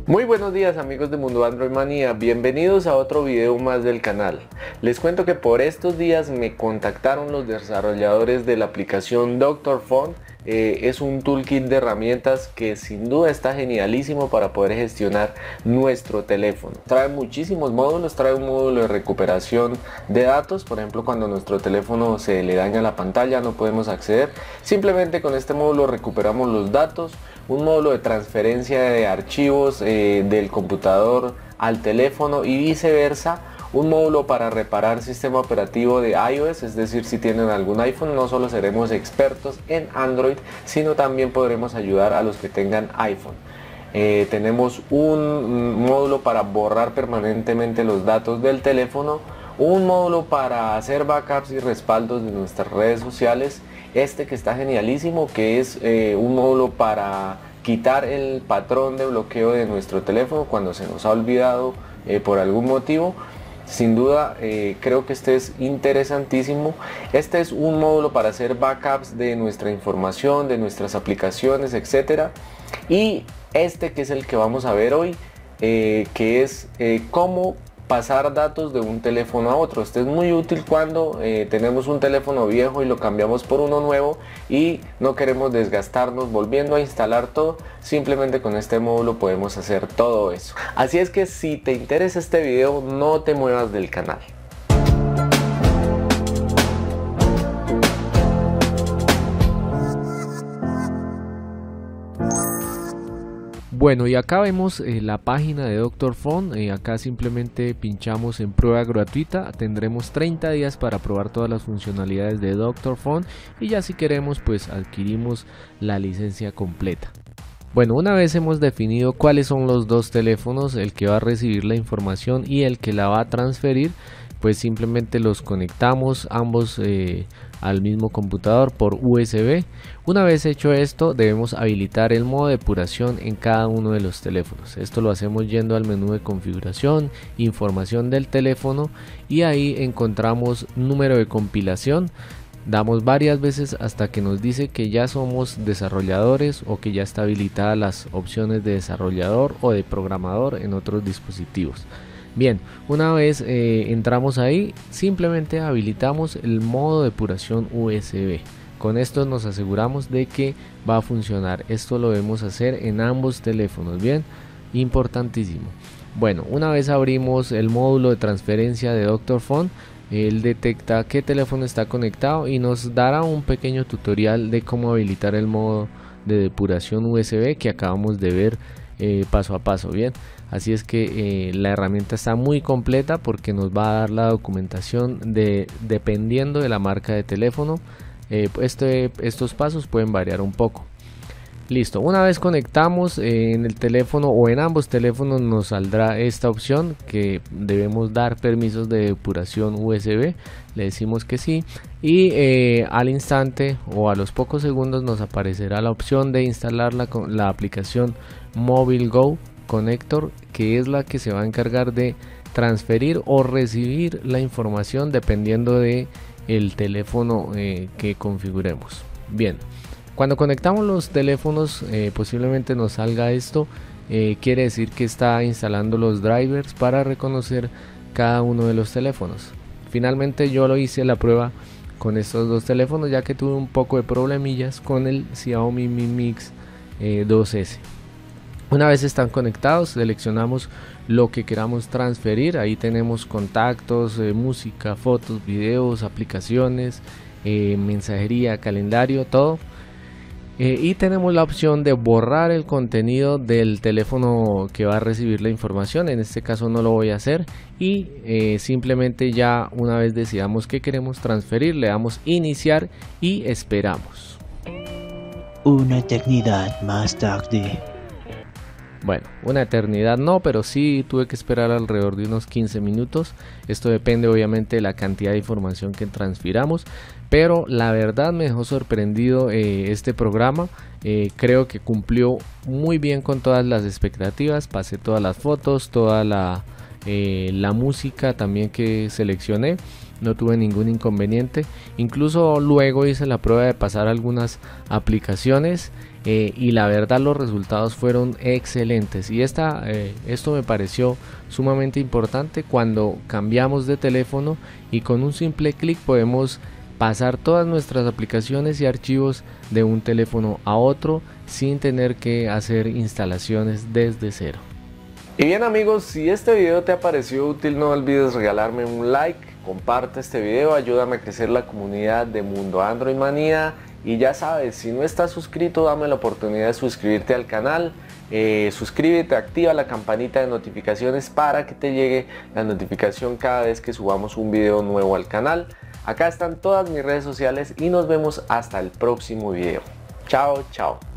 Muy buenos días amigos de Mundo Android Manía, bienvenidos a otro video más del canal. Les cuento que por estos días me contactaron los desarrolladores de la aplicación Doctor Phone. Es un toolkit de herramientas que sin duda está genialísimo para poder gestionar nuestro teléfono. Trae muchísimos módulos, trae un módulo de recuperación de datos, por ejemplo cuando nuestro teléfono se le daña la pantalla no podemos acceder, simplemente con este módulo recuperamos los datos. Un módulo de transferencia de archivos del computador al teléfono y viceversa. Un módulo para reparar sistema operativo de iOS, es decir, si tienen algún iPhone, no solo seremos expertos en Android, sino también podremos ayudar a los que tengan iPhone. Tenemos un módulo para borrar permanentemente los datos del teléfono, un módulo para hacer backups y respaldos de nuestras redes sociales, este que está genialísimo, que es un módulo para quitar el patrón de bloqueo de nuestro teléfono cuando se nos ha olvidado por algún motivo. Sin duda creo que este es interesantísimo. Este es un módulo para hacer backups de nuestra información, de nuestras aplicaciones, etcétera. Y este que es el que vamos a ver hoy, que es cómo pasar datos de un teléfono a otro. Este es muy útil cuando tenemos un teléfono viejo y lo cambiamos por uno nuevo y no queremos desgastarnos volviendo a instalar todo. Simplemente con este módulo podemos hacer todo eso. Así es que si te interesa este video, no te muevas del canal. Bueno, y acá vemos la página de Doctor Phone. Acá simplemente pinchamos en prueba gratuita. Tendremos 30 días para probar todas las funcionalidades de Doctor Phone y ya si queremos pues adquirimos la licencia completa. Bueno, una vez hemos definido cuáles son los dos teléfonos, el que va a recibir la información y el que la va a transferir, pues simplemente los conectamos ambos al mismo computador por USB. Una vez hecho esto, debemos habilitar el modo de depuración en cada uno de los teléfonos. Esto lo hacemos yendo al menú de configuración, información del teléfono y ahí encontramos número de compilación. Damos varias veces hasta que nos dice que ya somos desarrolladores o que ya está habilitada las opciones de desarrollador o de programador en otros dispositivos. Bien, una vez entramos ahí, simplemente habilitamos el modo de depuración USB. Con esto nos aseguramos de que va a funcionar. Esto lo debemos hacer en ambos teléfonos, bien, importantísimo. Bueno, una vez abrimos el módulo de transferencia de Doctor Phone, él detecta qué teléfono está conectado y nos dará un pequeño tutorial de cómo habilitar el modo de depuración USB que acabamos de ver paso a paso, bien. Así es que la herramienta está muy completa porque nos va a dar la documentación dependiendo de la marca de teléfono. Estos pasos pueden variar un poco. Listo, una vez conectamos en el teléfono o en ambos teléfonos nos saldrá esta opción que debemos dar permisos de depuración USB. Le decimos que sí y al instante o a los pocos segundos nos aparecerá la opción de instalar la aplicación Mobile Go Connector, que es la que se va a encargar de transferir o recibir la información dependiendo de el teléfono que configuremos. Bien, cuando conectamos los teléfonos posiblemente nos salga esto. Quiere decir que está instalando los drivers para reconocer cada uno de los teléfonos. Finalmente yo lo hice la prueba con estos dos teléfonos ya que tuve un poco de problemillas con el Xiaomi Mi Mix 2S. Una vez están conectados, seleccionamos lo que queramos transferir. Ahí tenemos contactos, música, fotos, videos, aplicaciones, mensajería, calendario, todo. Y tenemos la opción de borrar el contenido del teléfono que va a recibir la información. En este caso no lo voy a hacer y simplemente ya una vez decidamos que queremos transferir, le damos iniciar y esperamos. Una eternidad más tarde. Bueno, una eternidad no, pero sí tuve que esperar alrededor de unos 15 minutos. Esto depende obviamente de la cantidad de información que transfiramos, pero la verdad me dejó sorprendido este programa. Creo que cumplió muy bien con todas las expectativas. Pasé todas las fotos, toda la música también que seleccioné no tuve ningún inconveniente. Incluso luego hice la prueba de pasar algunas aplicaciones y la verdad los resultados fueron excelentes. Y esto me pareció sumamente importante cuando cambiamos de teléfono y con un simple clic podemos pasar todas nuestras aplicaciones y archivos de un teléfono a otro sin tener que hacer instalaciones desde cero. Y bien amigos, si este video te ha parecido útil, no olvides regalarme un like, comparte este video, ayúdame a crecer la comunidad de Mundo Android Manía. Y ya sabes, si no estás suscrito, dame la oportunidad de suscribirte al canal. Suscríbete, activa la campanita de notificaciones para que te llegue la notificación cada vez que subamos un video nuevo al canal. Acá están todas mis redes sociales y nos vemos hasta el próximo video. Chao, chao.